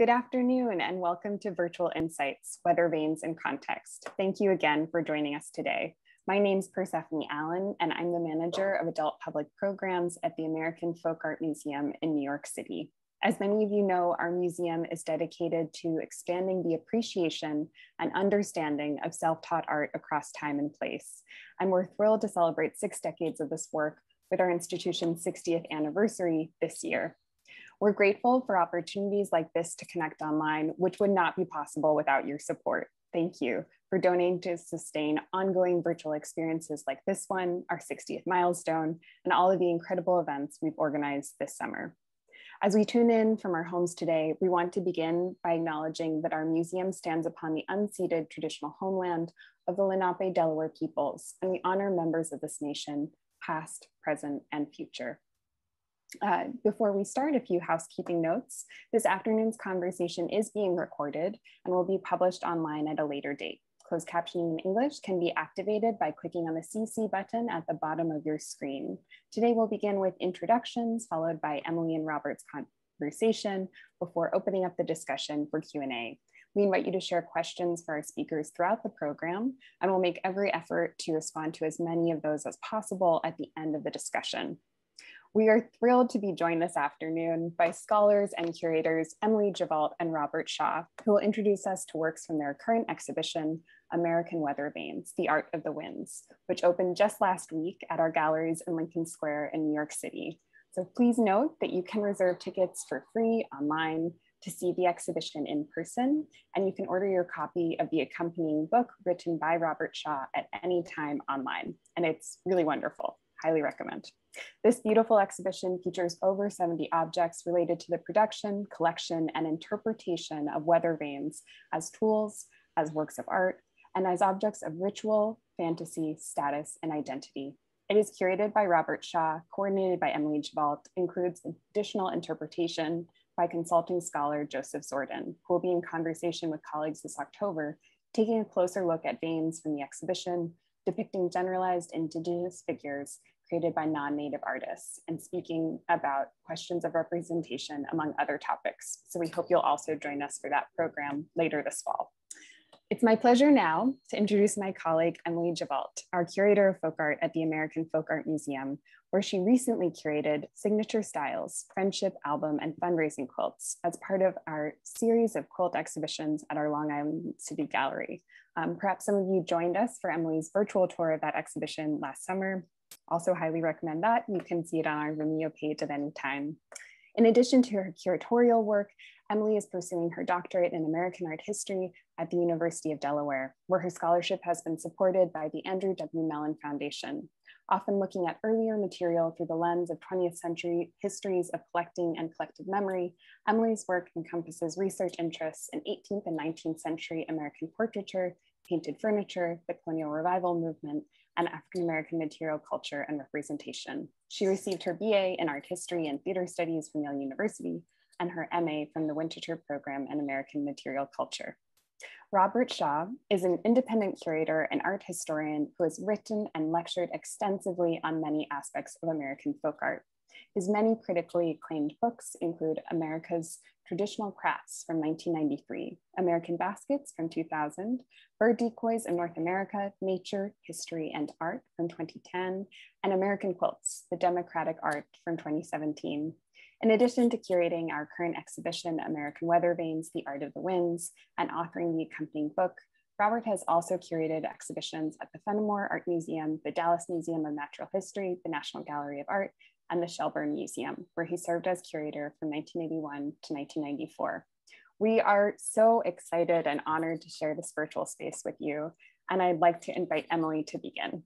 Good afternoon and welcome to Virtual Insights, Weathervanes in Context. Thank you again for joining us today. My name's Persephone Allen and I'm the manager of adult public programs at the American Folk Art Museum in New York City. As many of you know, our museum is dedicated to expanding the appreciation and understanding of self-taught art across time and place. And we're thrilled to celebrate 6 decades of this work with our institution's 60th anniversary this year. We're grateful for opportunities like this to connect online, which would not be possible without your support. Thank you for donating to sustain ongoing virtual experiences like this one, our 60th milestone, and all of the incredible events we've organized this summer. As we tune in from our homes today, we want to begin by acknowledging that our museum stands upon the unceded traditional homeland of the Lenape Delaware peoples, and we honor members of this nation, past, present, and future. Before we start, a few housekeeping notes. This afternoon's conversation is being recorded and will be published online at a later date. Closed captioning in English can be activated by clicking on the CC button at the bottom of your screen. Today we'll begin with introductions, followed by Emelie and Robert's conversation before opening up the discussion for Q&A. We invite you to share questions for our speakers throughout the program, and we'll make every effort to respond to as many of those as possible at the end of the discussion. We are thrilled to be joined this afternoon by scholars and curators Emelie Gevalt and Robert Shaw, who will introduce us to works from their current exhibition, American Weathervanes, The Art of the Winds, which opened just last week at our galleries in Lincoln Square in New York City. So please note that you can reserve tickets for free online to see the exhibition in person, and you can order your copy of the accompanying book written by Robert Shaw at any time online, and it's really wonderful. Highly recommend. This beautiful exhibition features over 70 objects related to the production, collection, and interpretation of weather vanes as tools, as works of art, and as objects of ritual, fantasy, status, and identity. It is curated by Robert Shaw, coordinated by Emelie Gevalt, includes additional interpretation by consulting scholar Joseph Zordon, who will be in conversation with colleagues this October, taking a closer look at vanes from the exhibition, depicting generalized indigenous figures created by non-native artists and speaking about questions of representation among other topics. So we hope you'll also join us for that program later this fall. It's my pleasure now to introduce my colleague, Emelie Gevalt, our Curator of Folk Art at the American Folk Art Museum, where she recently curated Signature Styles, Friendship Album, and Fundraising Quilts as part of our series of quilt exhibitions at our Long Island City Gallery. Perhaps some of you joined us for Emelie's virtual tour of that exhibition last summer. Also highly recommend that. You can see it on our Vimeo page at any time. In addition to her curatorial work, Emelie is pursuing her doctorate in American art history at the University of Delaware, where her scholarship has been supported by the Andrew W. Mellon Foundation, often looking at earlier material through the lens of 20th century histories of collecting and collective memory. Emelie's work encompasses research interests in 18th and 19th century American portraiture, painted furniture, the Colonial Revival movement, and African-American material culture and representation. She received her BA in art history and theater studies from Yale University and her MA from the Winterthur Program in American material culture. Robert Shaw is an independent curator and art historian who has written and lectured extensively on many aspects of American folk art. His many critically acclaimed books include America's Traditional Crafts from 1993, American Baskets from 2000, Bird Decoys in North America, Nature, History, and Art from 2010, and American Quilts, The Democratic Art from 2017. In addition to curating our current exhibition, American Weathervanes, The Art of the Winds, and authoring the accompanying book, Robert has also curated exhibitions at the Fenimore Art Museum, the Dallas Museum of Natural History, the National Gallery of Art, and the Shelburne Museum, where he served as curator from 1981 to 1994. We are so excited and honored to share this virtual space with you, and I'd like to invite Emelie to begin.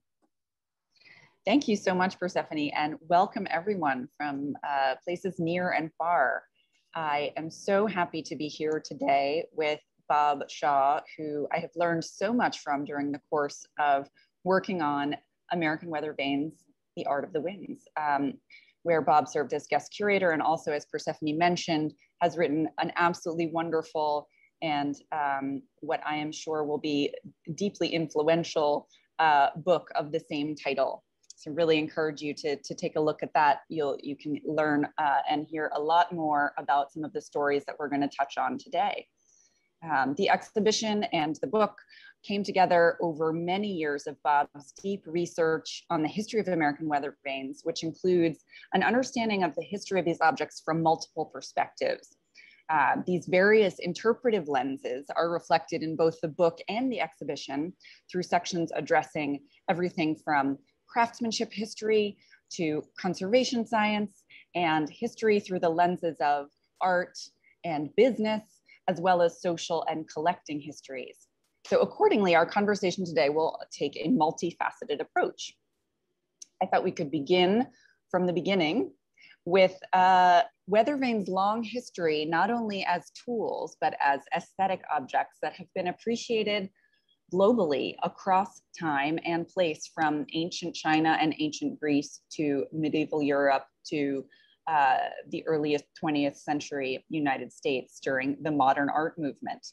Thank you so much, Persephone, and welcome everyone from places near and far. I am so happy to be here today with Bob Shaw, who I have learned so much from during the course of working on American Weathervanes, The Art of the Winds, where Bob served as guest curator and also, as Persephone mentioned, has written an absolutely wonderful and what I am sure will be deeply influential book of the same title. So really encourage you to take a look at that. You can learn and hear a lot more about some of the stories that we're going to touch on today. The exhibition and the book came together over many years of Bob's deep research on the history of American weathervanes, which includes an understanding of the history of these objects from multiple perspectives. These various interpretive lenses are reflected in both the book and the exhibition through sections addressing everything from craftsmanship history to conservation science and history through the lenses of art and business, as well as social and collecting histories. So accordingly, our conversation today will take a multifaceted approach. I thought we could begin from the beginning with weathervanes' long history, not only as tools, but as aesthetic objects that have been appreciated globally across time and place, from ancient China and ancient Greece to medieval Europe to the earliest 20th century United States during the modern art movement.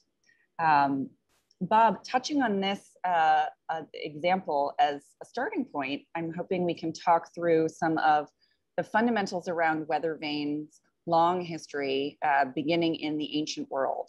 Bob, touching on this example as a starting point, I'm hoping we can talk through some of the fundamentals around weathervanes' long history, beginning in the ancient world.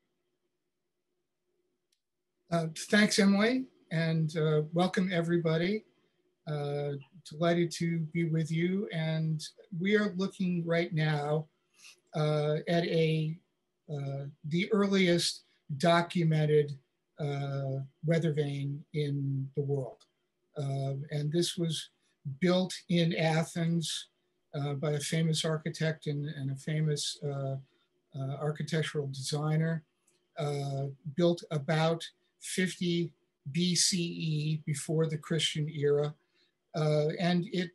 Thanks, Emily, and welcome everybody. Delighted to be with you. And we are looking right now at the earliest documented weathervane in the world. And this was built in Athens by a famous architect and a famous architectural designer, built about 50 BCE, before the Christian era. And it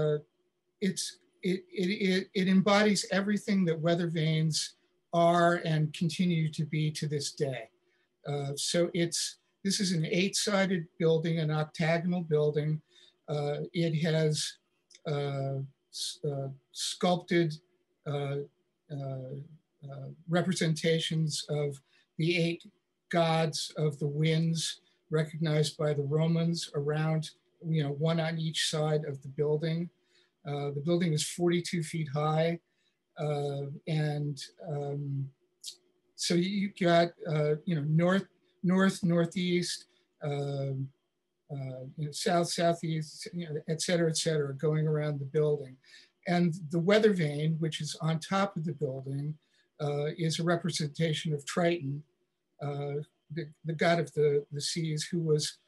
embodies everything that weathervanes are and continue to be to this day. So this is an 8-sided building, an octagonal building. It has sculpted representations of the 8 gods of the winds, recognized by the Romans, around, one on each side of the building. The building is 42 feet high. So you got, north, northeast, south, southeast, et cetera, going around the building. And the weathervane, which is on top of the building, is a representation of Triton, the god of the seas, who was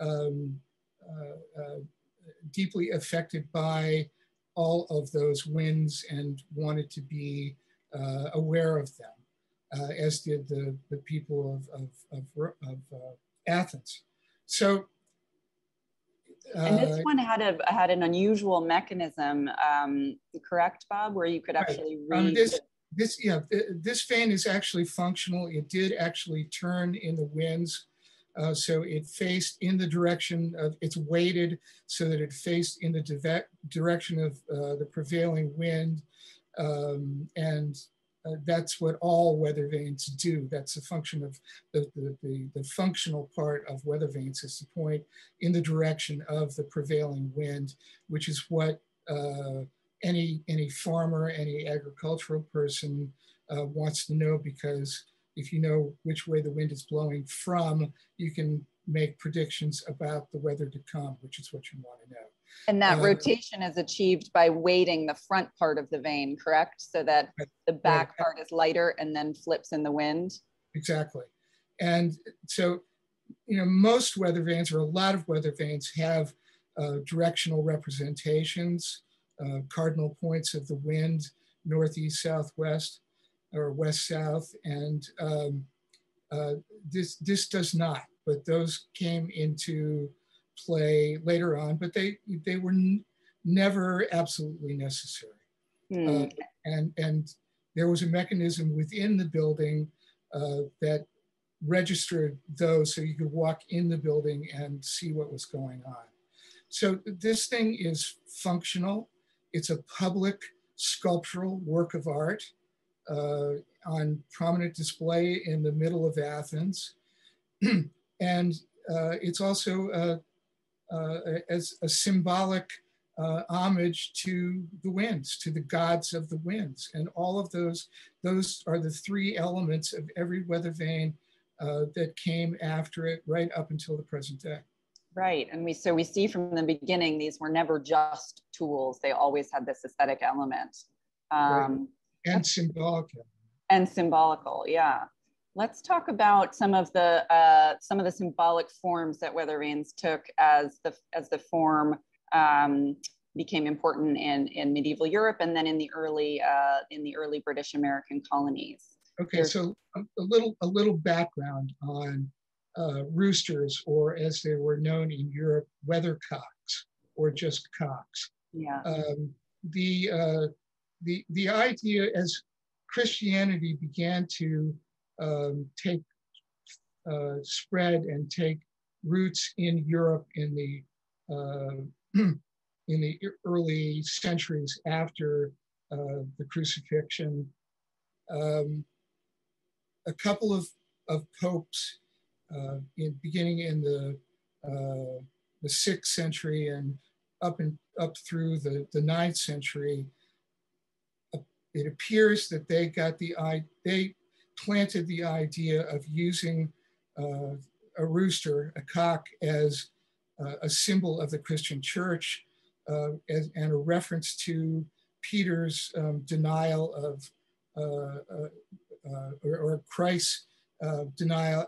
deeply affected by all of those winds and wanted to be aware of them, as did the people of Athens. So, and this one had an unusual mechanism, correct, Bob, where you could actually read. This vane is actually functional. It did actually turn in the winds. So it faced in the direction of, it's weighted so that it faced in the direction of the prevailing wind. That's what all weathervanes do. That's a function of the functional part of weathervanes, is to point in the direction of the prevailing wind, which is what any farmer, any agricultural person wants to know, because if you know which way the wind is blowing from, you can make predictions about the weather to come, which is what you want to know. And that rotation is achieved by weighting the front part of the vane, correct? So that the back part is lighter and then flips in the wind? Exactly. And so, most weathervanes, or a lot of weathervanes, have directional representations, cardinal points of the wind, northeast, southwest, or west-south, and this does not, but those came into play later on, but they were never absolutely necessary. And there was a mechanism within the building that registered those, so you could walk in the building and see what was going on. So this thing is functional. It's a public sculptural work of art on prominent display in the middle of Athens. And it's also as a symbolic homage to the winds, to the gods of the winds. And all of those are the three elements of every weather vane that came after it right up until the present day. Right, and we see from the beginning, these were never just tools. They always had this aesthetic element. Right. And symbolic. And symbolical, yeah. Let's talk about some of the symbolic forms that weather vanes took as the form became important in medieval Europe and then in the early British American colonies. Okay, so a little background on roosters, or as they were known in Europe, weathercocks, or just cocks. Yeah. The idea, as Christianity began to spread and take roots in Europe in the early centuries after the crucifixion, a couple of popes, beginning in the 6th century and up through the 9th century, it appears that they planted the idea of using a rooster, a cock, as a symbol of the Christian church, and a reference to Peter's denial of, or Christ's denial.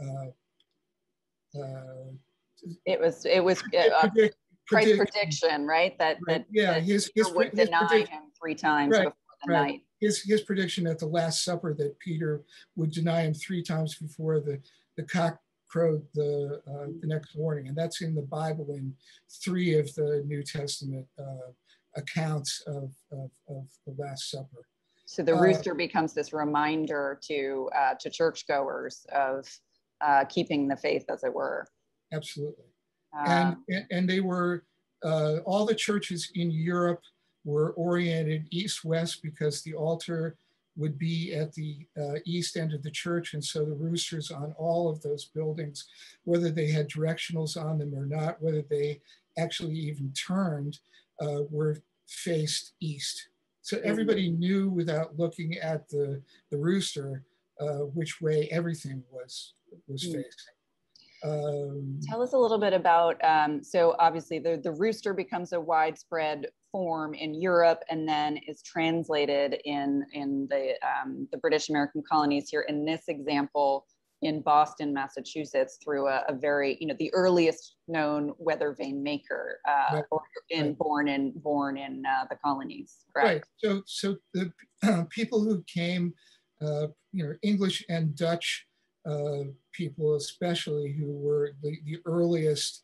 It was Christ's prediction, right? That his would deny him 3 times before the night. His prediction at the Last Supper that Peter would deny him 3 times before the cock crowed the next morning, and that's in the Bible in 3 of the New Testament accounts of the Last Supper. So the rooster becomes this reminder to churchgoers of keeping the faith, as it were. Absolutely, and they were all the churches in Europe were oriented east-west because the altar would be at the east end of the church, and so the roosters on all of those buildings, whether they had directionals on them or not, whether they actually even turned, were faced east. So everybody knew without looking at the rooster which way everything was facing. Tell us a little bit about, so obviously the rooster becomes a widespread form in Europe and then is translated in the British American colonies here. In this example, in Boston, Massachusetts, through a very, the earliest known weather vane maker, born in the colonies, correct? Right, so the people who came, English and Dutch people especially, who were the earliest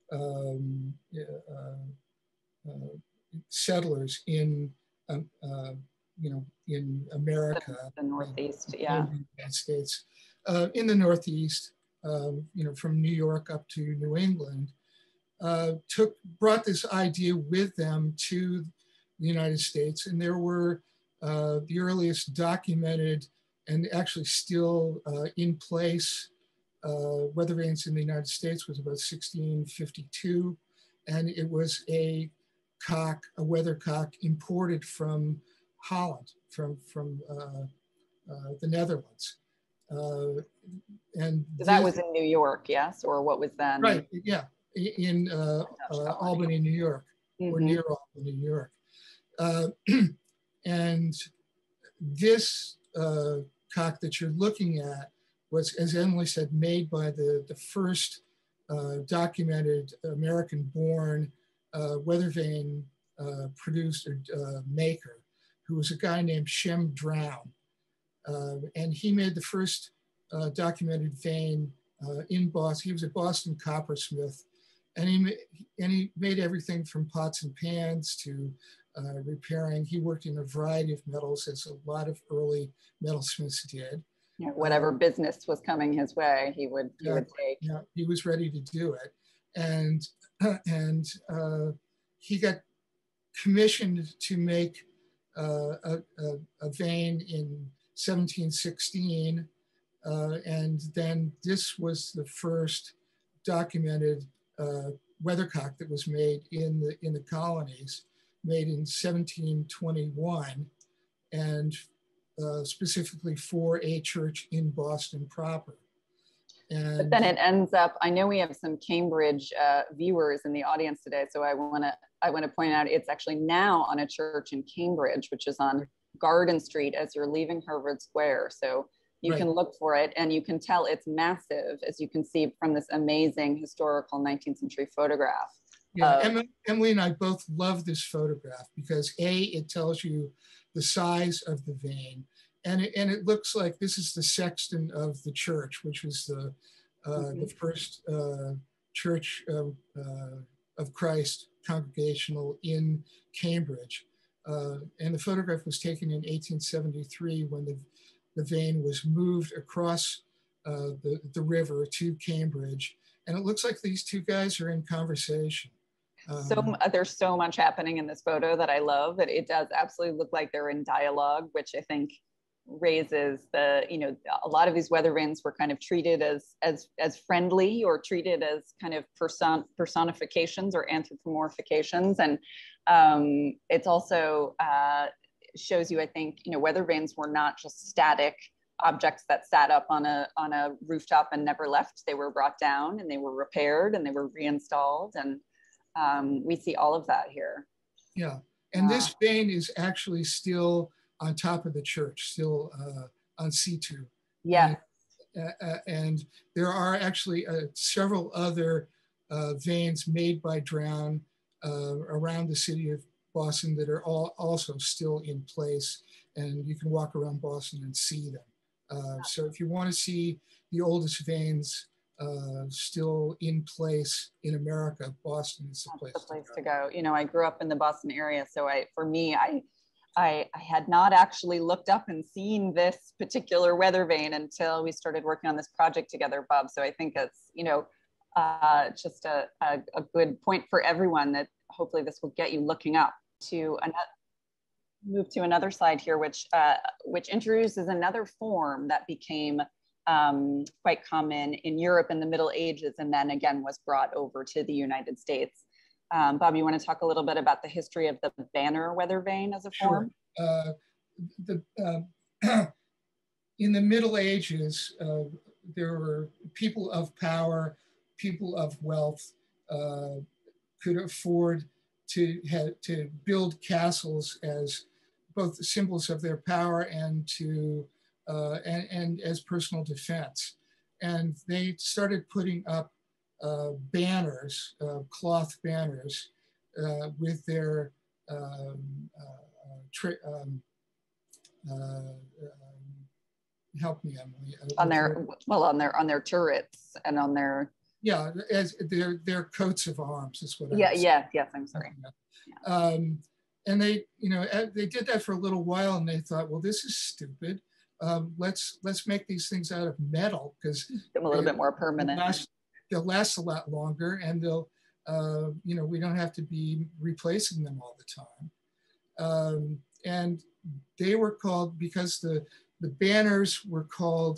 settlers in in America, the Northeast, in the United States, in the Northeast, from New York up to New England, brought this idea with them to the United States, and there were the earliest documented and actually still in place weather vanes in the United States was about 1652, and it was a weathercock imported from Holland, from the Netherlands. And that was in New York, yes? Or what was then? Right, yeah, in Albany, New York, or near Albany, New York. And this cock that you're looking at was, as Emelie said, made by the first documented American-born weather vane producer, maker, who was a guy named Shem Drown. And he made the first documented vane in Boston. He was a Boston coppersmith, and he made everything from pots and pans to repairing. He worked in a variety of metals, as a lot of early metalsmiths did. Yeah, whatever business was coming his way, he would take. Yeah, he was ready to do it, and he got commissioned to make a vane in 1716, and then this was the first documented weathercock that was made in the colonies, made in 1721, and specifically for a church in Boston proper. And but then it ends up, I know we have some Cambridge viewers in the audience today, so I want to point out it's actually now on a church in Cambridge, which is on Garden Street as you're leaving Harvard Square. So you can look for it, and you can tell it's massive, as you can see from this amazing historical 19th century photograph. Yeah, Emelie and I both love this photograph because it tells you the size of the vane, and it looks like this is the sexton of the church, which was the first church of Christ congregational in Cambridge. And the photograph was taken in 1873 when the vane was moved across the river to Cambridge. And it looks like these two guys are in conversation. So there's so much happening in this photo that I love, that it does absolutely look like they're in dialogue, which I think raises the, a lot of these weather vanes were kind of treated as friendly, or treated as kind of personifications or anthropomorphications. And it's also shows you, I think, weather vanes were not just static objects that sat up on a rooftop and never left. They were brought down and they were repaired and they were reinstalled. And we see all of that here. Yeah, and this vane is actually still on top of the church, still on C2. Yeah. And there are actually several other vanes made by Drown around the city of Boston that are also still in place, and you can walk around Boston and see them. So if you want to see the oldest vanes still in place in America, Boston is the place to go. I grew up in the Boston area, so I had not actually looked up and seen this particular weather vane until we started working on this project together, Bob. So I think it's just a good point for everyone, that hopefully this will get you looking up. To move to another slide here, which introduces another form that became quite common in Europe in the Middle Ages, and then again was brought over to the United States. Bob, you want to talk a little bit about the history of the banner weather vane as a form? Sure. In the Middle Ages, there were people of power, people of wealth, could afford to build castles as both symbols of their power and and as personal defense. And they started putting up banners, cloth banners, with their help me, Emelie. On their turrets and on their, yeah, as their coats of arms is what. Yes, I'm sorry. And they did that for a little while, and they thought, well, this is stupid. Let's make these things out of metal, because a little bit more permanent. They'll last a lot longer, and they'll we don't have to be replacing them all the time. And they were called, because the banners were called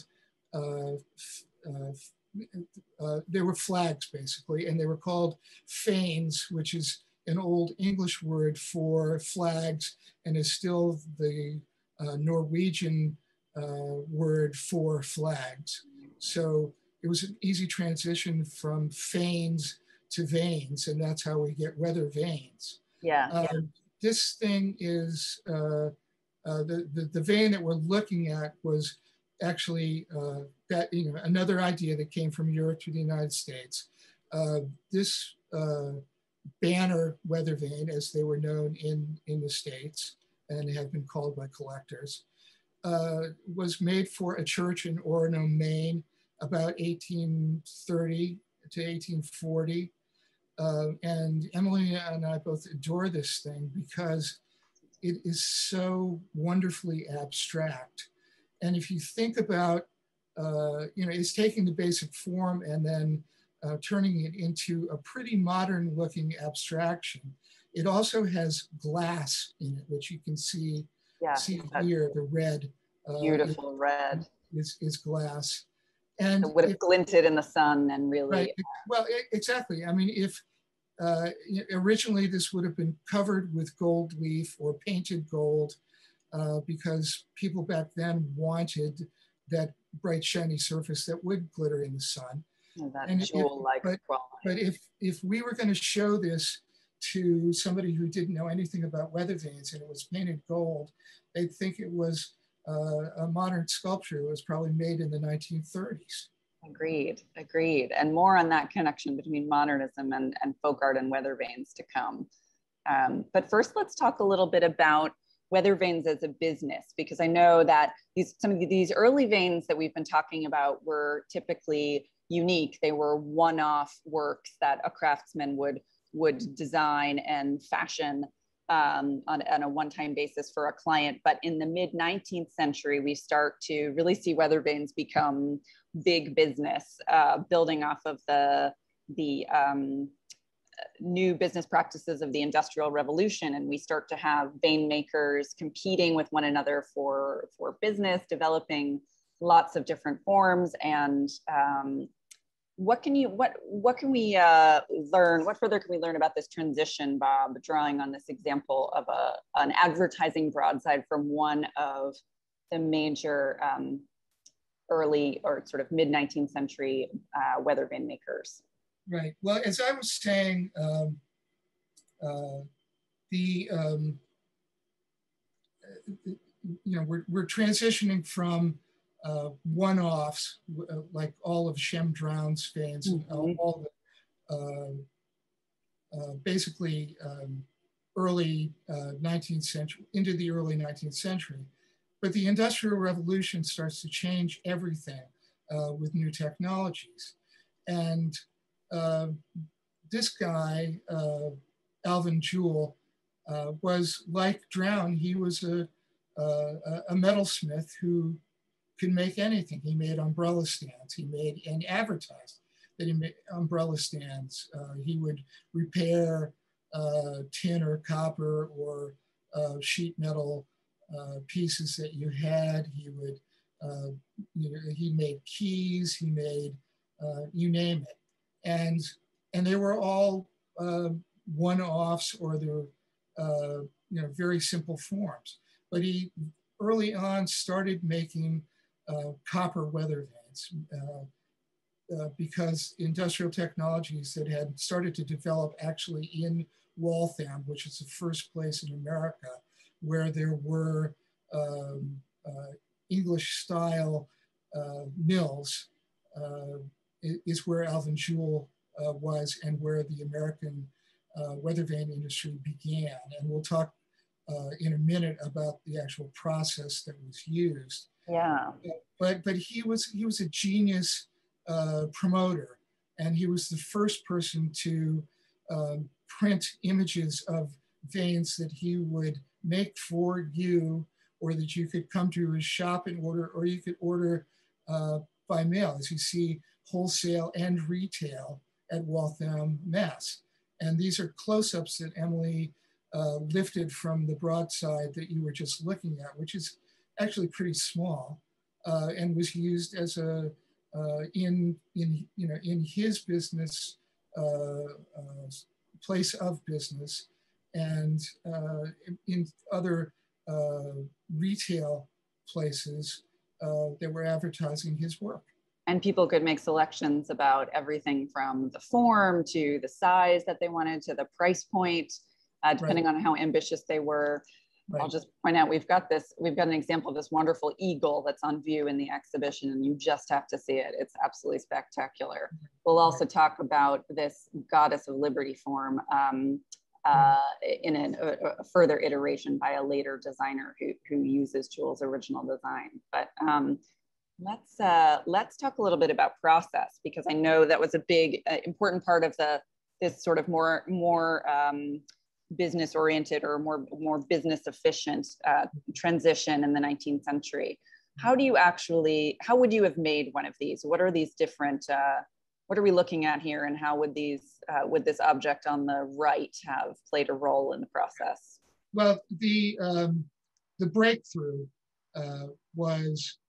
they were flags basically, and they were called fanes, which is an old English word for flags and is still the Norwegian word for flags. So it was an easy transition from fanes to vanes, and that's how we get weather vanes. This thing is, the vane that we're looking at was actually another idea that came from Europe to the United States. This banner weather vane, as they were known in the States and have been called by collectors, was made for a church in Orono, Maine, about 1830 to 1840. And Emelie and I both adore this thing because it is so wonderfully abstract. And if you think about, it's taking the basic form and then turning it into a pretty modern looking abstraction. It also has glass in it, which you can see here, the red. Beautiful red. Is glass. And it would have glinted in the sun and really. Right. Well, exactly. I mean, originally this would have been covered with gold leaf or painted gold because people back then wanted that bright shiny surface that would glitter in the sun. And jewel-like quality. But if we were going to show this to somebody who didn't know anything about weather vanes and it was painted gold, they'd think it was a modern sculpture that was probably made in the 1930s. Agreed, agreed. And more on that connection between modernism and folk art and weather vanes to come. But first, let's talk a little bit about weather vanes as a business, because I know that some of these early vanes that we've been talking about were typically unique. They were one-off works that a craftsman would design and fashion on a one-time basis for a client. But in the mid-19th century, we start to really see weather vanes become big business, building off of the new business practices of the Industrial Revolution. And we start to have vane makers competing with one another for business, developing lots of different forms. And what further can we learn about this transition, Bob, drawing on this example of an advertising broadside from one of the major early or sort of mid-19th century weather vane makers? Right. Well, as I was saying, we're transitioning from one-offs like all of Shem Drown's vanes, all the basically early 19th century into the early 19th century. But the Industrial Revolution starts to change everything with new technologies. And this guy, Alvin Jewell, was like Drown. He was a metalsmith who could make anything. He made umbrella stands. He made and advertised that he made umbrella stands. He would repair tin or copper or sheet metal pieces that you had. He would, he made keys. He made you name it. And they were all one-offs, or they were very simple forms. But he early on started making copper weather vanes because industrial technologies that had started to develop actually in Waltham, which is the first place in America where there were English-style mills, is where Alvin Jewell was and where the American weather vane industry began. And we'll talk in a minute about the actual process that was used. Yeah. But he was a genius promoter, and he was the first person to print images of vanes that he would make for you, or that you could come to his shop and order, or you could order by mail, as you see wholesale and retail at Waltham, Mass. And these are close-ups that Emelie lifted from the broadside that you were just looking at, which is actually pretty small, and was used as a in his business place of business, and in other retail places that were advertising his work. And people could make selections about everything from the form to the size that they wanted to the price point, depending on how ambitious they were. Right. I'll just point out, we've got an example of this wonderful eagle that's on view in the exhibition, and you just have to see it. It's absolutely spectacular. We'll also talk about this Goddess of Liberty form in a further iteration by a later designer who uses Jewell's original design. But let's talk a little bit about process, because I know that was a big, important part of this sort of more business oriented or more business efficient transition in the 19th century. How would you have made one of these? What are these different, what are we looking at here, and how would this object on the right have played a role in the process? Well, the breakthrough was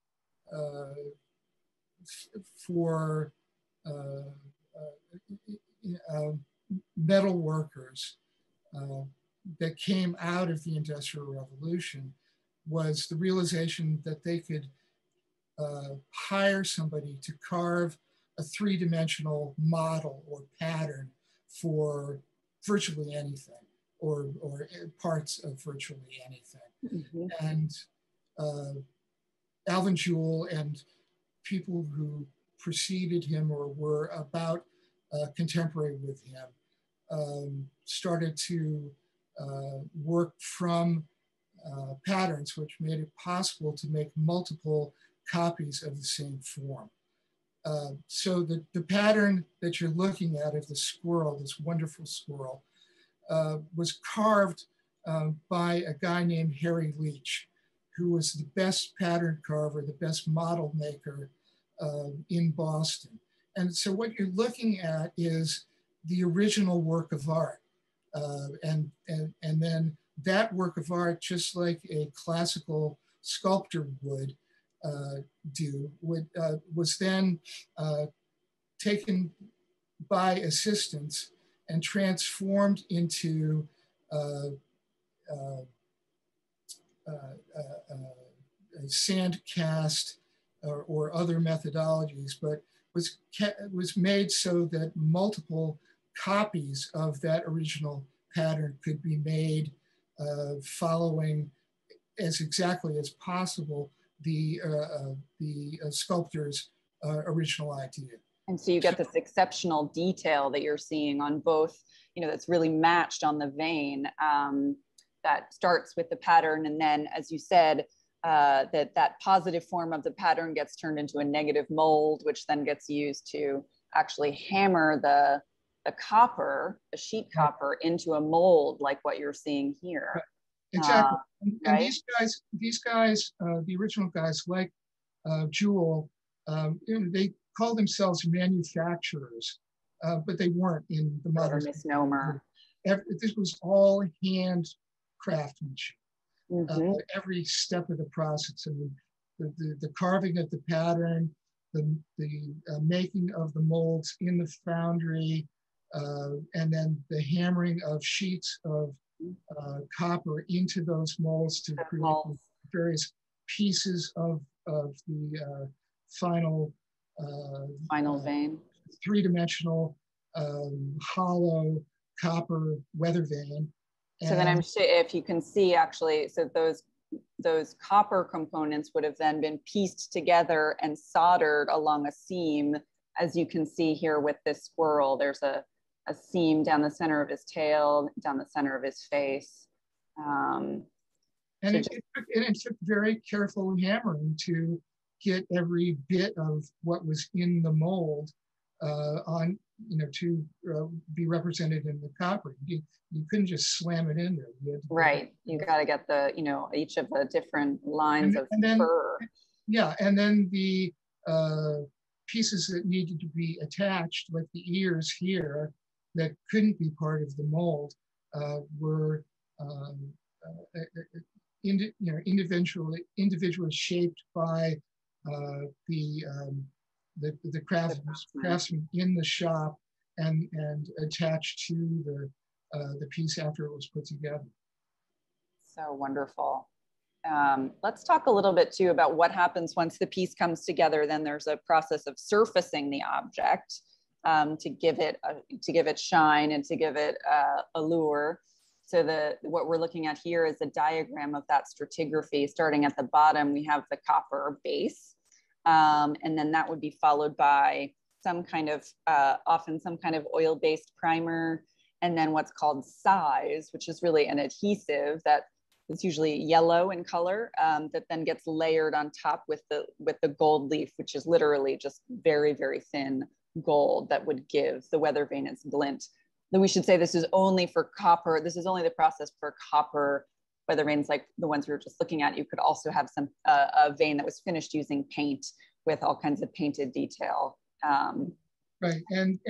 for metal workers that came out of the Industrial Revolution was the realization that they could hire somebody to carve a three-dimensional model or pattern for virtually anything, or parts of virtually anything. Mm-hmm. And Alvin Jewell and people who preceded him or were about contemporary with him started to work from patterns, which made it possible to make multiple copies of the same form. So the pattern that you're looking at of the squirrel, this wonderful squirrel, was carved by a guy named Harry Leach, who was the best pattern carver, the best model maker in Boston. And so what you're looking at is the original work of art. And then that work of art, just like a classical sculptor would do, was then taken by assistants and transformed into sand cast or other methodologies, but was made so that multiple copies of that original pattern could be made following as exactly as possible the sculptor's original idea. And so you get this exceptional detail that you're seeing on both, that's really matched on the vein that starts with the pattern. And then, as you said, that positive form of the pattern gets turned into a negative mold, which then gets used to actually hammer the copper, the sheet copper, into a mold like what you're seeing here. Exactly. And right? these guys, the original guys like Jewell, they call themselves manufacturers, but they weren't in the modern misnomer. This was all hand craftsmanship. Mm-hmm. Every step of the process. I mean, the carving of the pattern, the making of the molds in the foundry, and then the hammering of sheets of copper into those molds to create various pieces of the final vein, three-dimensional hollow copper weather vane. So then I'm sure if you can see actually, so those copper components would have then been pieced together and soldered along a seam, as you can see here with this squirrel. There's a seam down the center of his tail, down the center of his face. And it took very careful hammering to get every bit of what was in the mold on, to be represented in the copper. You couldn't just slam it in there. Right. You got to get the, each of the different lines of fur. Yeah. And then the pieces that needed to be attached, like the ears here, that couldn't be part of the mold, were individually shaped by the craftsman in the shop and attached to the piece after it was put together. So wonderful. Let's talk a little bit too about what happens once the piece comes together. Then there's a process of surfacing the object to give it shine and to give it allure. So what we're looking at here is a diagram of that stratigraphy. Starting at the bottom, we have the copper base, and then that would be followed by some kind of, often some kind of oil-based primer, and then what's called size, which is really an adhesive that is usually yellow in color, that then gets layered on top with the gold leaf, which is literally just very, very thin gold that would give the weather vane its glint. Then we should say this is only for copper. This is only the process for copper weather vanes like the ones we were just looking at. You could also have some a vane that was finished using paint with all kinds of painted detail. Right, and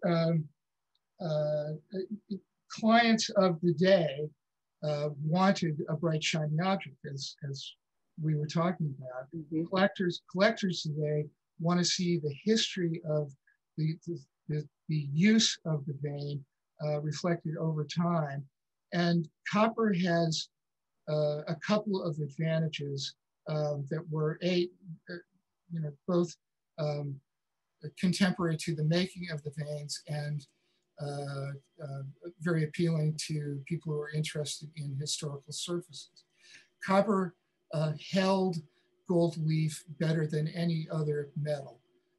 clients of the day wanted a bright, shiny object, as we were talking about. Mm-hmm. Collectors today want to see the history of the use of the vane reflected over time. And copper has a couple of advantages that were both contemporary to the making of the vanes and very appealing to people who are interested in historical surfaces. Copper held gold leaf better than any other metal.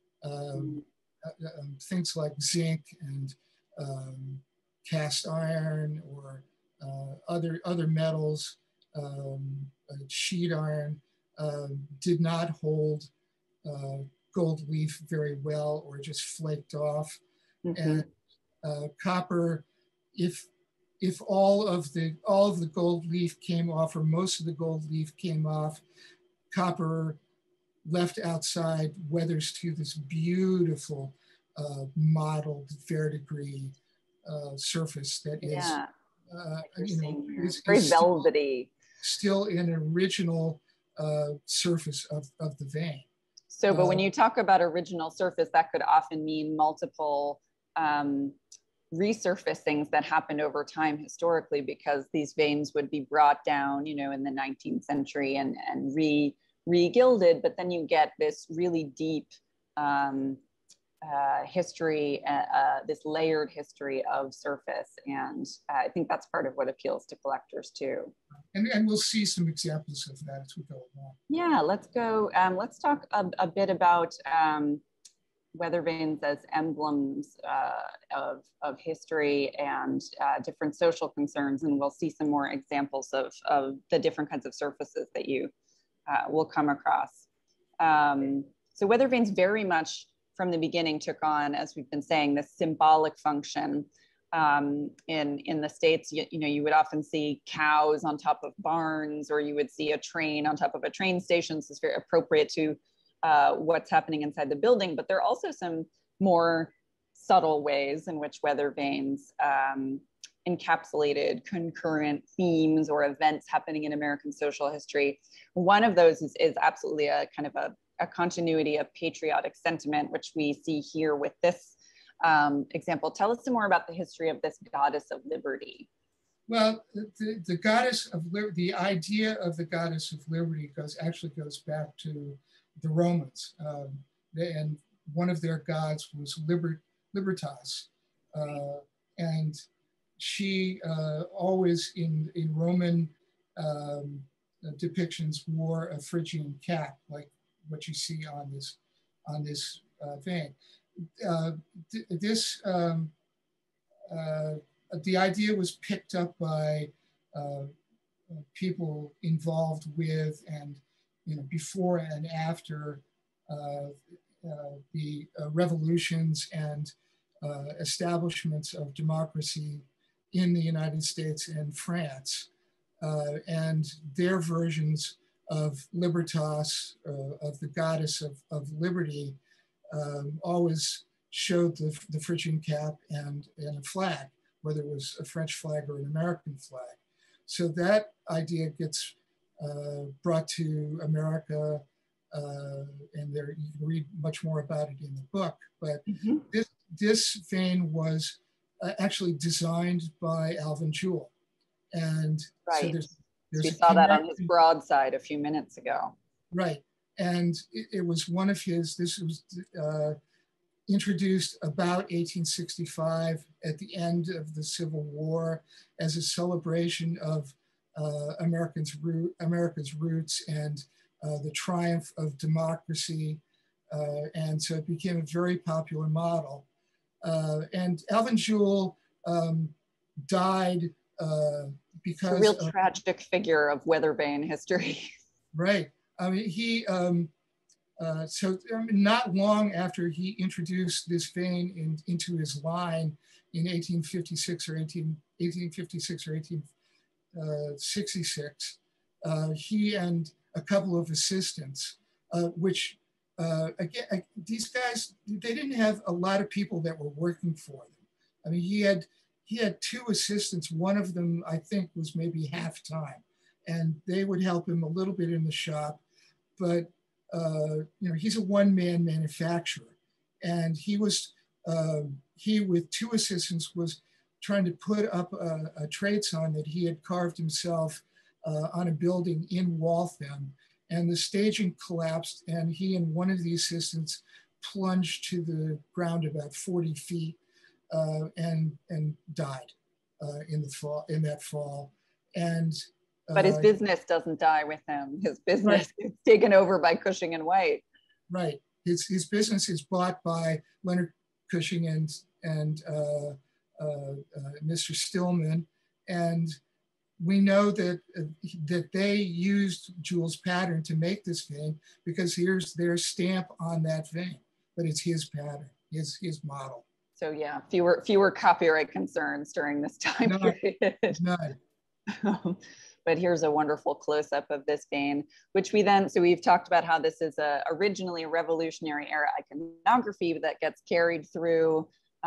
Things like zinc and cast iron or other metals, sheet iron, did not hold gold leaf very well or just flaked off. And copper, if all of the gold leaf came off or most of the gold leaf came off, copper left outside weathers to this beautiful mottled verdigris surface that is, is very velvety. Still an original surface of the vane. So, but when you talk about original surface, that could often mean multiple resurfacings that happened over time historically, because these veins would be brought down, in the 19th century and re-gilded, but then you get this really deep history, this layered history of surface. And I think that's part of what appeals to collectors too. And we'll see some examples of that as we go along. Yeah, let's go. Let's talk a bit about weather vanes as emblems of history and different social concerns. And we'll see some more examples of the different kinds of surfaces that you will come across. So weather vanes very much from the beginning took on, as we've been saying, this symbolic function. In the States, you would often see cows on top of barns, or you would see a train on top of a train station. So it's very appropriate to what's happening inside the building. But there are also some more subtle ways in which weather vanes encapsulated concurrent themes or events happening in American social history. One of those is absolutely a kind of a continuity of patriotic sentiment, which we see here with this example. Tell us some more about the history of this goddess of liberty. Well, the goddess of liberty, the idea of the goddess of liberty actually goes back to the Romans. And one of their gods was Libertas. And she always in Roman depictions wore a Phrygian cap, like what you see on this vane. The idea was picked up by people involved with and before and after the revolutions and establishments of democracy in the United States and France, and their versions of Libertas, of the goddess of liberty, always showed the Phrygian cap and a flag, whether it was a French flag or an American flag. So that idea gets brought to America, and there you can read much more about it in the book. But this vane was actually designed by Alvin Jewell, and so there's we saw that on his broadside a few minutes ago. Right, and it was one of his. This was introduced about 1865 at the end of the Civil War as a celebration of America's roots and the triumph of democracy. And so it became a very popular model. And Alvin Jewell died because a real tragic figure of weather vane history. Right. I mean, not long after he introduced this vane into his line in 1856 or 1866, he and a couple of assistants, which again, these guys, they didn't have a lot of people that were working for them. I mean, he had two assistants. One of them, I think, was maybe half-time, and they would help him a little bit in the shop, but he's a one-man manufacturer, and he with two assistants was trying to put up a trade sign that he had carved himself on a building in Waltham. And the staging collapsed, and he and one of the assistants plunged to the ground about 40 feet and died in that fall. And but his business doesn't die with him. His business is taken over by Cushing and White. Right. His business is bought by Leonard Cushing and Mr. Stillman, and we know that they used Jewel's pattern to make this vane because here's their stamp on that vane, but it's his pattern, his model. So yeah, fewer copyright concerns during this time period. None. But here's a wonderful close-up of this vane, which we've talked about how this is originally a Revolutionary era iconography that gets carried through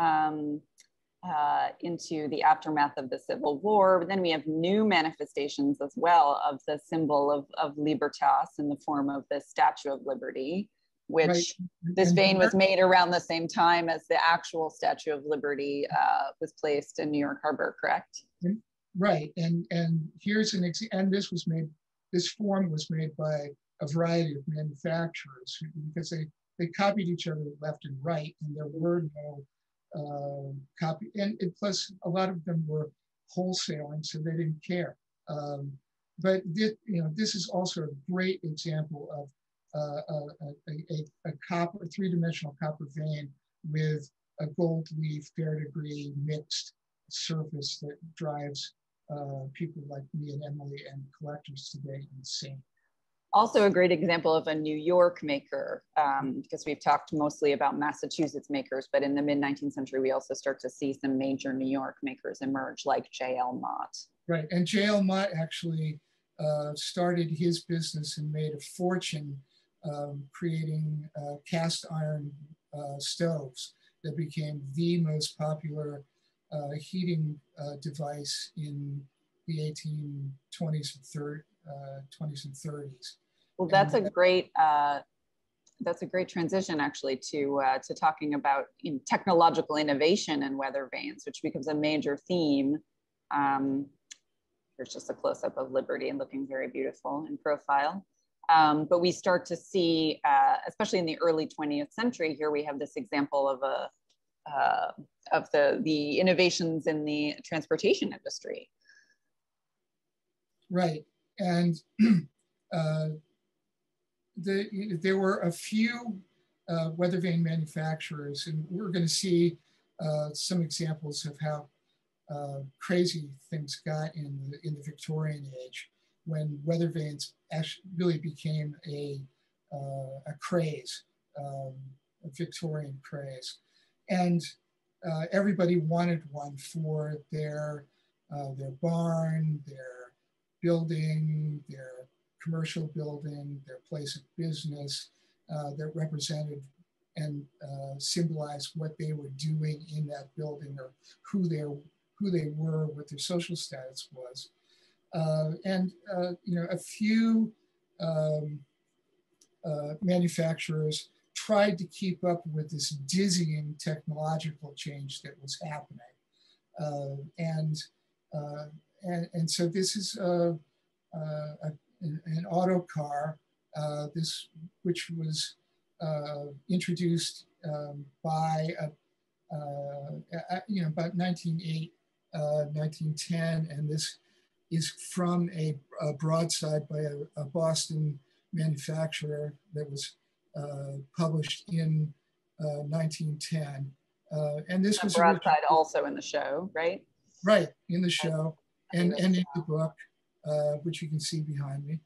into the aftermath of the Civil War. But then we have new manifestations as well of the symbol of Libertas in the form of the Statue of Liberty, which this vane was made around the same time as the actual Statue of Liberty was placed in New York Harbor, correct? Right, and here's this form was made by a variety of manufacturers because they copied each other left and right, and there were no copy, and plus a lot of them were wholesaling, so they didn't care. But this is also a great example of a three-dimensional copper vane with a gold leaf fair degree mixed surface that drives people like me and Emelie and collectors today insane. Also a great example of a New York maker, because we've talked mostly about Massachusetts makers, but in the mid-19th century, we also start to see some major New York makers emerge like J.L. Mott. Right, and J.L. Mott actually started his business and made a fortune creating cast iron stoves that became the most popular heating device in the 1820s and 20s and 30s. Well, that's a great transition actually to talking about technological innovation in weather vanes, which becomes a major theme. Here's just a close-up of Liberty and looking very beautiful in profile. But we start to see, especially in the early 20th century, here we have this example of the innovations in the transportation industry. Right, and there were a few weather vane manufacturers, and we're going to see some examples of how crazy things got in the Victorian age, when weather vanes actually really became a craze, a Victorian craze, and everybody wanted one for their barn, their building, their commercial building, their place of business that represented and symbolized what they were doing in that building, or who they were, what their social status was. A few manufacturers tried to keep up with this dizzying technological change that was happening. And so this is an auto car, which was introduced by about 1908, 1910, and this is from a broadside by a Boston manufacturer that was published in 1910. And this was broadside also in the show, right? Right, in the show and in the book, which you can see behind me.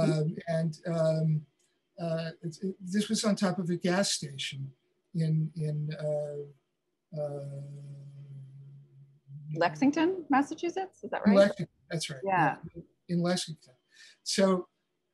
This was on top of a gas station in Lexington, Massachusetts, is that right? Lexington, that's right. Yeah. In Lexington. So,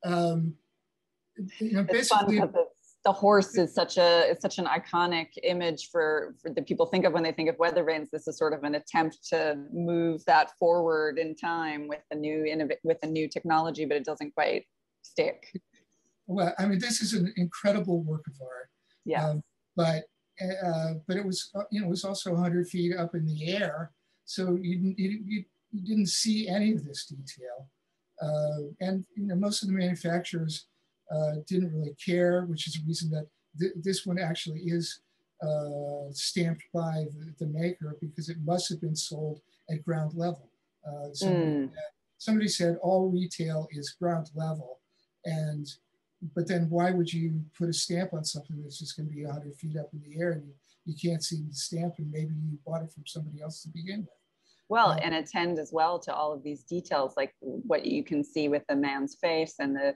it's basically fun because the horse is such an iconic image for the people think of when they think of weather vanes. This is sort of an attempt to move that forward in time with a new technology, but it doesn't quite stick. Well, I mean, this is an incredible work of art. Yeah. But it was, it was also 100 feet up in the air. So you didn't see any of this detail. And most of the manufacturers didn't really care, which is the reason that this one actually is stamped by the maker, because it must have been sold at ground level. Somebody said all retail is ground level, but then why would you put a stamp on something that's just going to be 100 feet up in the air and you can't see the stamp, and maybe you bought it from somebody else to begin with? Well, and attend as well to all of these details, like what you can see with the man's face and the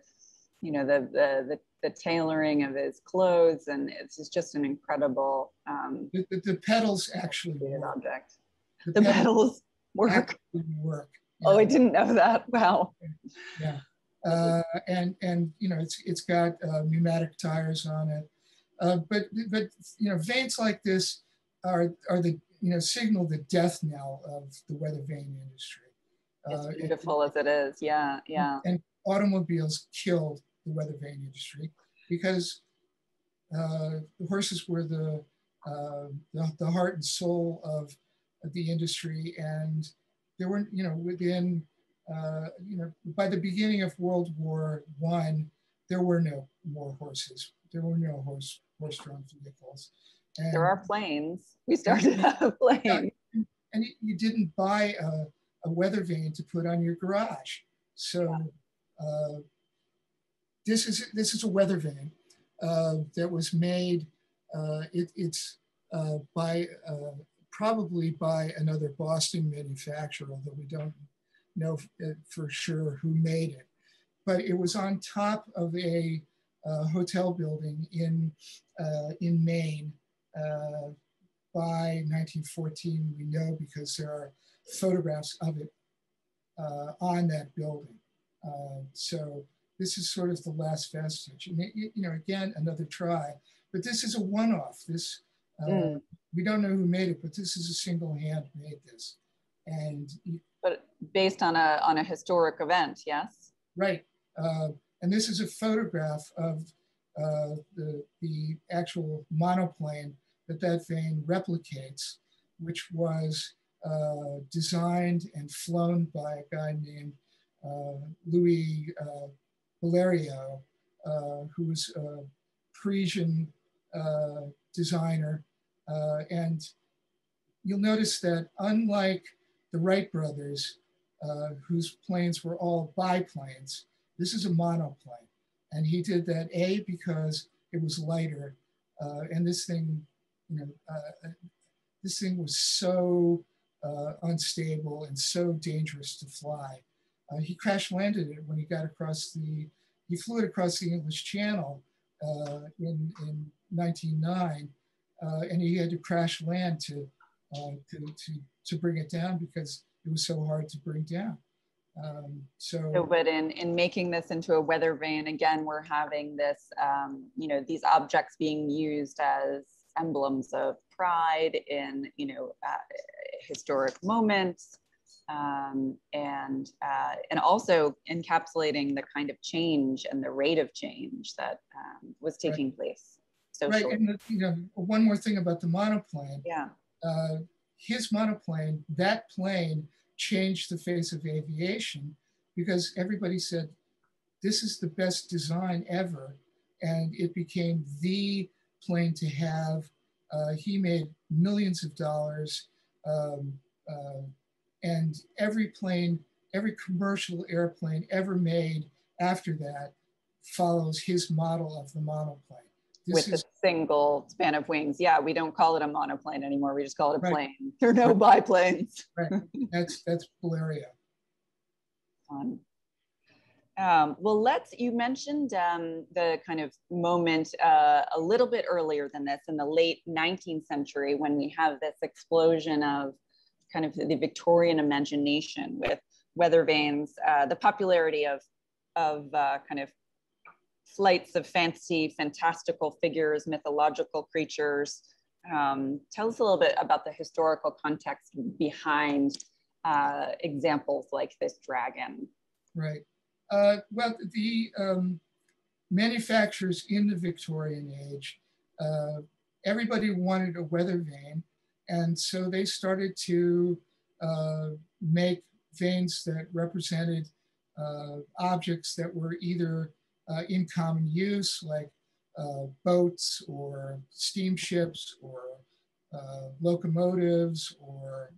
tailoring of his clothes, and it's just an incredible the petals actually work. Object. The petals work. Work. Yeah. Oh, I didn't know that. Wow. Yeah, and it's got pneumatic tires on it, but veins like this are the signal the death knell of the weather vane industry. As beautiful as it is, yeah. And automobiles killed the weather vane industry because the horses were the heart and soul of the industry, and there were within by the beginning of World War I, there were no more horses. There were no horse-drawn vehicles. And there are planes. We started out a plane. And you didn't buy a weather vane to put on your garage. So this is a weather vane that was made. It's probably by another Boston manufacturer, although we don't know for sure who made it. But it was on top of a hotel building in Maine. By 1914, we know because there are photographs of it on that building. So this is sort of the last vestige. And again, another try, but this is a one-off. This we don't know who made it, but this is a single hand made this, but based on a historic event, yes. Right, and this is a photograph of the actual monoplane that vane replicates, which was designed and flown by a guy named Louis Valerio, who was a Parisian designer. And you'll notice that unlike the Wright brothers, whose planes were all biplanes, this is a monoplane. And he did that, A, because it was lighter, and this thing was so unstable and so dangerous to fly. He crash landed it when he flew it across the English Channel in 1909, and he had to crash land to bring it down because it was so hard to bring down. But in making this into a weather vane, again, we're having this, these objects being used as emblems of pride in, historic moments, and also encapsulating the kind of change and the rate of change that was taking place socially. Right, and one more thing about the monoplane. Yeah. His monoplane, that plane changed the face of aviation because everybody said, this is the best design ever. And it became the plane to have. He made millions of dollars. And every commercial airplane ever made after that follows his model of the monoplane. With a single span of wings. Yeah, we don't call it a monoplane anymore. We just call it a plane. There are no biplanes. Right, that's Valerio. Fun. Well, you mentioned the kind of moment a little bit earlier than this, in the late 19th century, when we have this explosion of kind of the Victorian imagination with weather vanes, the popularity of kind of flights of fantastical figures, mythological creatures. Tell us a little bit about the historical context behind examples like this dragon. Right. Well, the manufacturers in the Victorian age, everybody wanted a weather vane. And so they started to make vanes that represented objects that were either in common use, like boats or steamships or locomotives or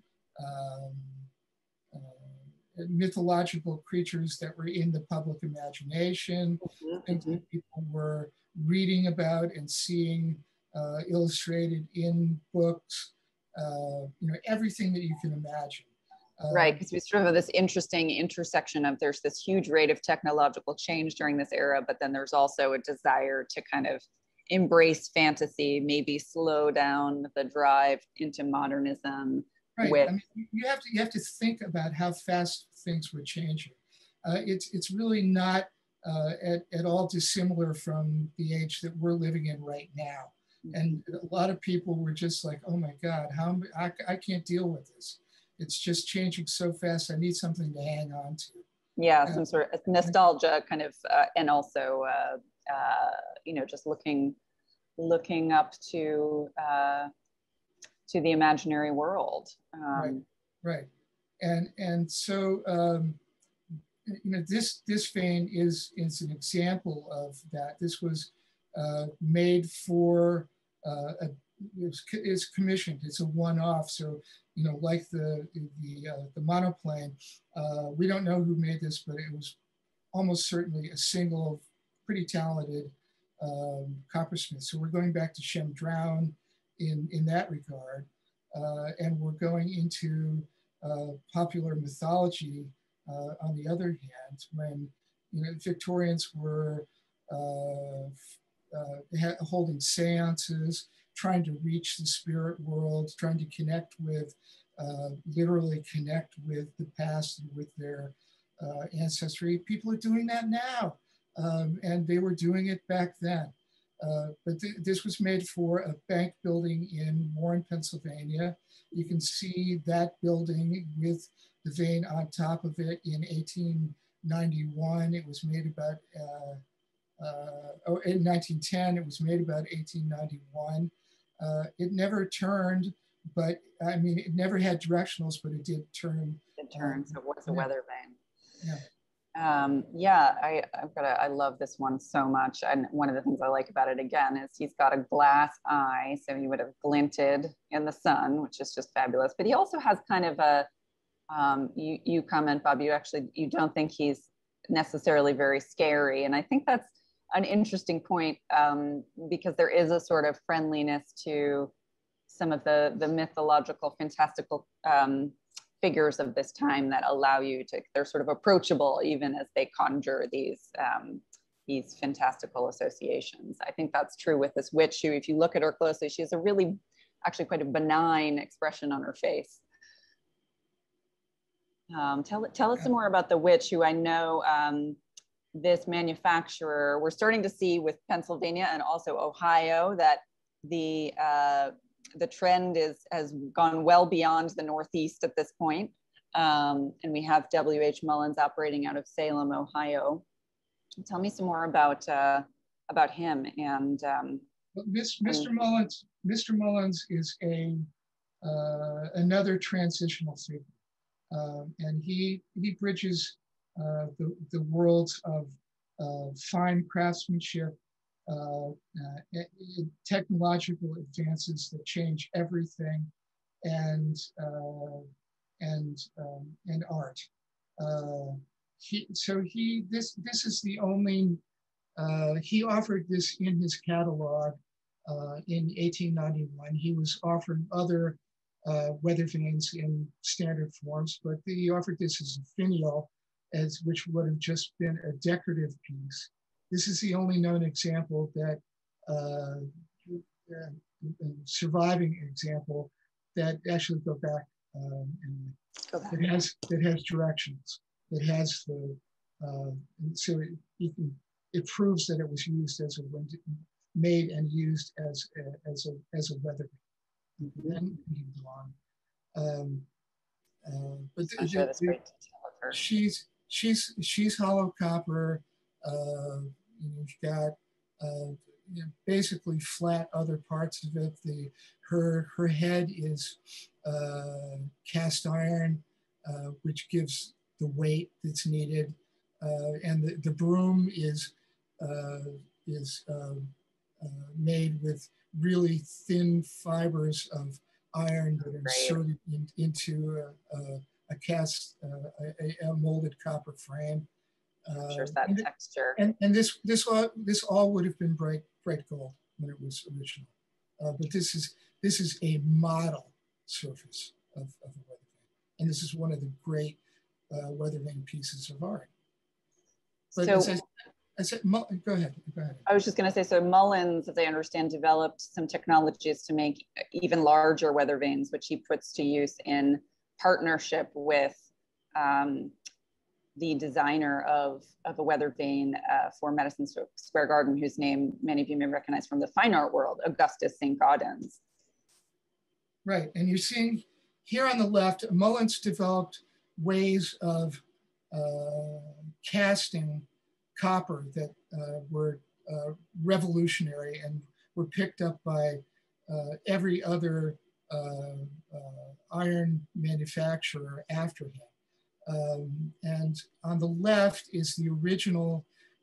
mythological creatures that were in the public imagination, things that people were reading about and seeing illustrated in books, everything that you can imagine. Right, because we sort of have this interesting intersection of there's this huge rate of technological change during this era, but then there's also a desire to kind of embrace fantasy, maybe slow down the drive into modernism. Right. I mean, you have to think about how fast things were changing. It's really not at all dissimilar from the age that we're living in right now. And a lot of people were just like, oh my God, I can't deal with this. It's just changing so fast. I need something to hang on to. Yeah, some sort of nostalgia kind of, and also, just looking up to the imaginary world. Right. And so, this vane is an example of that. This was made for, it's commissioned, it's a one-off. So, like the monoplane, we don't know who made this, but it was almost certainly a single, pretty talented coppersmith. So we're going back to Shem Drown in that regard. And we're going into popular mythology on the other hand, when Victorians were holding seances, trying to reach the spirit world, trying to connect with, literally connect with the past and with their ancestry. People are doing that now, and they were doing it back then. But this was made for a bank building in Warren, Pennsylvania. You can see that building with the vane on top of it in 1891. It was made about, in 1910, it was made about 1891. It never turned, but I mean, it never had directionals, but it did turn. It turned, so it was a weather vane. Yeah. I love this one so much. And one of the things I like about it again is he's got a glass eye. So he would have glinted in the sun, which is just fabulous. But he also has kind of a, you comment, Bob, you don't think he's necessarily very scary. And I think that's an interesting point because there is a sort of friendliness to some of the mythological, fantastical figures of this time that allow you to, they're sort of approachable even as they conjure these fantastical associations. I think that's true with this witch who, if you look at her closely, she has a really, actually quite a benign expression on her face. Tell us some more about the witch, who I know this manufacturer, we're starting to see with Pennsylvania and also Ohio that the trend has gone well beyond the Northeast at this point. And we have W.H. Mullins operating out of Salem, Ohio. Tell me some more about him. And Mr. Mullins is another transitional figure. And he bridges the worlds of fine craftsmanship, technological advances that change everything, and art. This is the only, he offered this in his catalog in 1891. He was offered other weather vanes in standard forms, but he offered this as a finial, which would have just been a decorative piece. This is the only known example that, surviving example that actually go back, that has directions, that has the, so it proves that it was used as made and used as a weather vane. Then he belonged. But she's hollow copper. You've got basically flat other parts of it. Her head is cast iron, which gives the weight that's needed, and the broom is made with really thin fibers of iron that are inserted into a molded copper frame. There's that texture. And this all would have been bright gold when it was original, but this is a model surface of a weathervane, and this is one of the great weathervane pieces of art. But so, go ahead. I was just going to say, so Mellon, as I understand, developed some technologies to make even larger weathervanes, which he puts to use in partnership with the designer of a weathervane for Madison Square Garden, whose name many of you may recognize from the fine art world, Augustus St. Gaudens. Right, and you're seeing here on the left, Mellon's developed ways of casting copper that were revolutionary and were picked up by every other iron manufacturer after him. And on the left is the original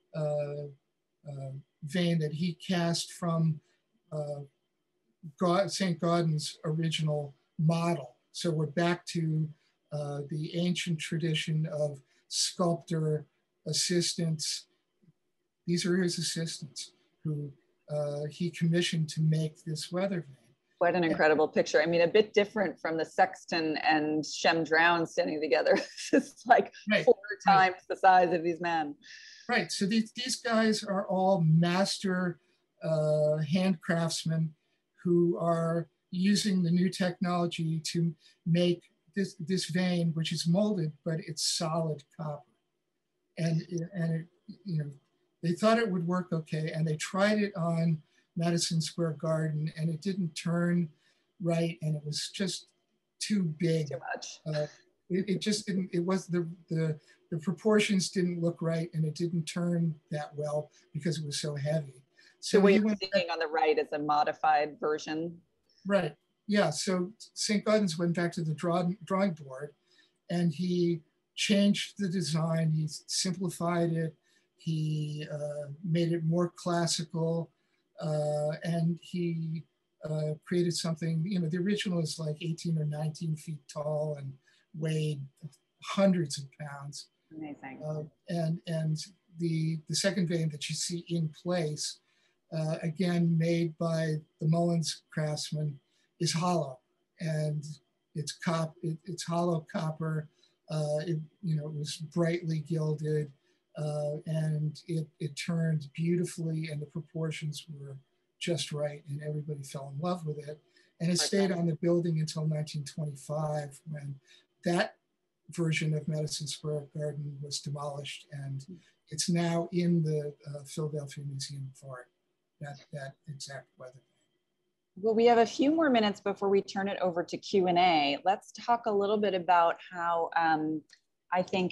vane that he cast from St. Gaudens' original model. So we're back to the ancient tradition of sculptor assistants. These are his assistants who he commissioned to make this weathervane. What an incredible picture. I mean, a bit different from the sexton and Shem Drown standing together. It's like right, 4 times the size of these men. Right, so these guys are all master hand craftsmen who are using the new technology to make this vane, which is molded, but it's solid copper. And it, they thought it would work okay, and they tried it on Madison Square Garden, and it didn't turn right, and it was just too big. Too much. It just didn't. It was the proportions didn't look right, and it didn't turn that well because it was so heavy. So what you're seeing on the right is a modified version. Right. Yeah. So St. Gaudens went back to the drawing board, and he changed the design. He simplified it. He made it more classical. And he created something, the original is like 18 or 19 feet tall and weighed hundreds of pounds. Amazing. And the second vane that you see in place, again, made by the Mellon's craftsman, is hollow. And it's hollow copper. It was brightly gilded. And it turned beautifully, and the proportions were just right, and everybody fell in love with it. And it stayed on the building until 1925, when that version of Madison Square Garden was demolished, and it's now in the Philadelphia Museum of Art, that exact weathervane. Well, we have a few more minutes before we turn it over to Q&A. Let's talk a little bit about how I think,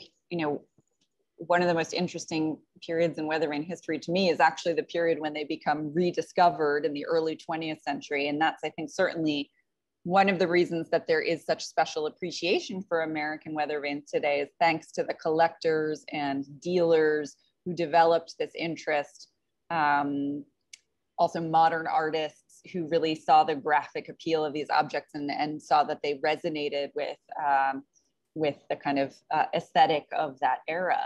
one of the most interesting periods in weathervane history to me is actually the period when they become rediscovered in the early 20th century. And that's, I think, certainly one of the reasons that there is such special appreciation for American weathervanes today, is thanks to the collectors and dealers who developed this interest. Also modern artists who really saw the graphic appeal of these objects and saw that they resonated with the kind of aesthetic of that era.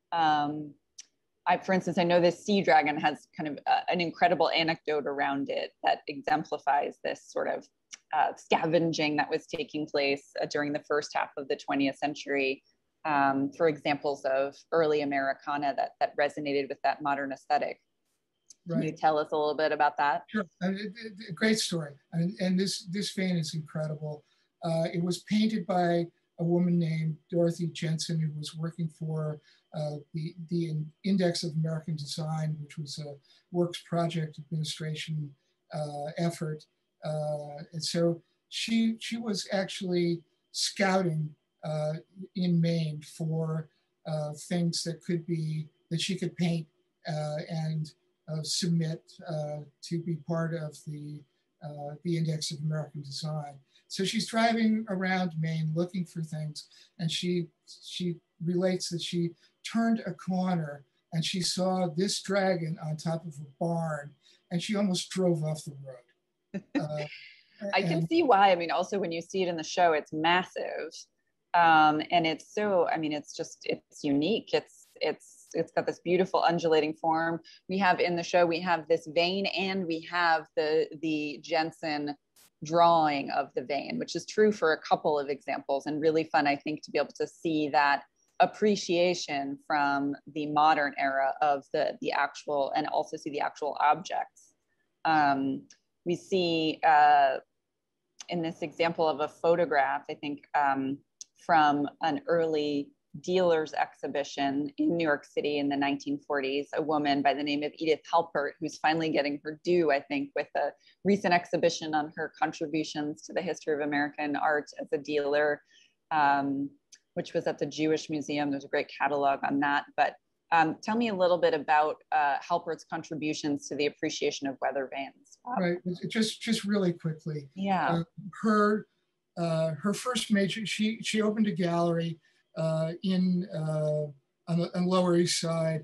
For instance, I know this sea dragon has kind of an incredible anecdote around it that exemplifies this sort of scavenging that was taking place during the first half of the 20th century for examples of early Americana that resonated with that modern aesthetic. Right. Can you tell us a little bit about that? Sure, a great story. And this vane is incredible. It was painted by a woman named Dorothy Jensen, who was working for the Index of American Design, which was a Works Project Administration effort. And so she was actually scouting in Maine for things that she could paint and submit to be part of the Index of American Design. So she's driving around Maine looking for things, and she relates that she turned a corner and she saw this dragon on top of a barn, and she almost drove off the road. I can see why. I mean, also when you see it in the show, it's massive, and it's so. I mean, it's unique. It's got this beautiful undulating form. We have in the show, we have this vane, and we have the Jensen drawing of the vane, which is true for a couple of examples, and really fun, I think, to be able to see that appreciation from the modern era of the actual, and also see the actual objects. We see in this example of a photograph, I think, from an early dealers exhibition in New York City in the 1940s, a woman by the name of Edith Halpert, who's finally getting her due, I think, with a recent exhibition on her contributions to the history of American art as a dealer, which was at the Jewish Museum. There's a great catalog on that. But tell me a little bit about Halpert's contributions to the appreciation of weather vanes. Right, just really quickly. Yeah. Her first major, she opened a gallery on the Lower East Side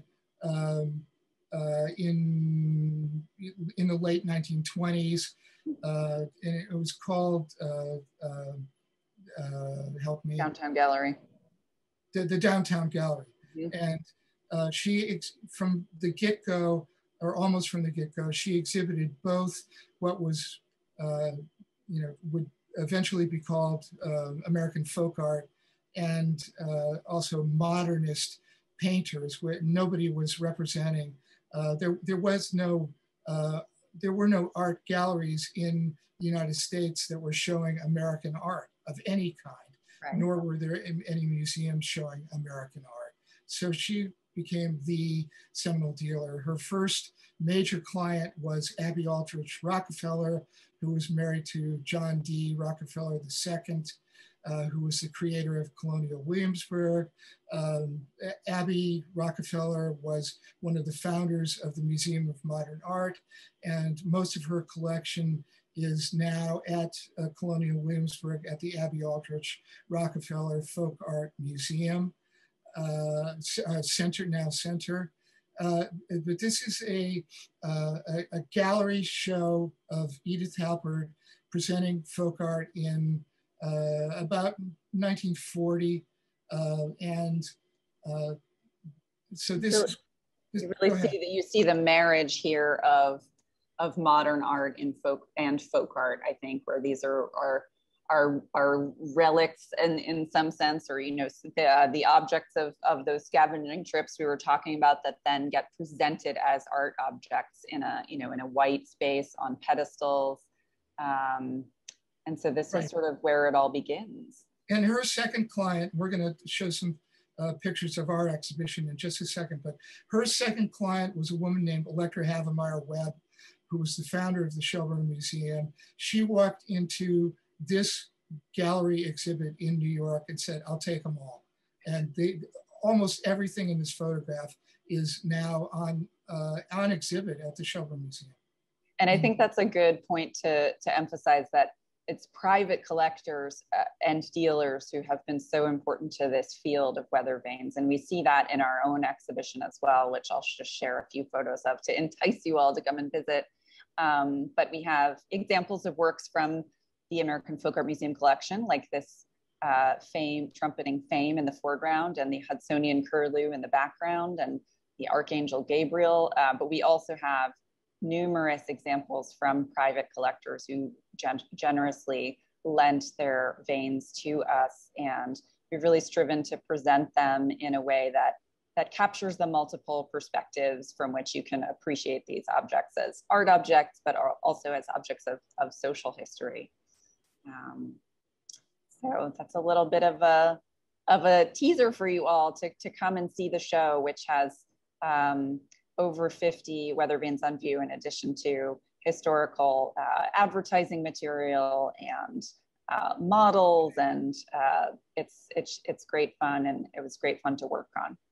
in the late 1920s, and it was called help me. Downtown Gallery. The Downtown Gallery, and she from the get-go, or almost from the get-go, she exhibited both what was would eventually be called American folk art, and also modernist painters, where nobody was representing. There were no art galleries in the United States that were showing American art of any kind, right. Nor were there any museums showing American art. So she became the seminal dealer. Her first major client was Abby Aldrich Rockefeller, who was married to John D. Rockefeller II, who was the creator of Colonial Williamsburg. Abby Rockefeller was one of the founders of the Museum of Modern Art, and most of her collection is now at Colonial Williamsburg at the Abby Aldrich Rockefeller Folk Art Museum Center. But this is a gallery show of Edith Halpert presenting folk art in about 1940, so this is. You really see that you see the marriage here of modern art in folk art, I think, where these are relics in some sense, or the objects of those scavenging trips we were talking about that then get presented as art objects in a white space on pedestals. And so this is sort of where it all begins. And her second client, we're going to show some pictures of our exhibition in just a second, but her second client was a woman named Electra Havemeyer Webb, who was the founder of the Shelburne Museum. She walked into this gallery exhibit in New York and said, "I'll take them all." And almost everything in this photograph is now on exhibit at the Shelburne Museum. And I think that's a good point to emphasize, that it's private collectors and dealers who have been so important to this field of weather vanes. And we see that in our own exhibition as well, which I'll just share a few photos of to entice you all to come and visit. But we have examples of works from the American Folk Art Museum collection, like this trumpeting fame in the foreground, and the Hudsonian curlew in the background, and the Archangel Gabriel. But we also have numerous examples from private collectors who generously lent their vanes to us, and we've really striven to present them in a way that captures the multiple perspectives from which you can appreciate these objects as art objects, but also as objects of social history. So that's a little bit of a teaser for you all to come and see the show, which has over 50 weather vanes on view, in addition to historical advertising material and models, and it's great fun, and it was great fun to work on.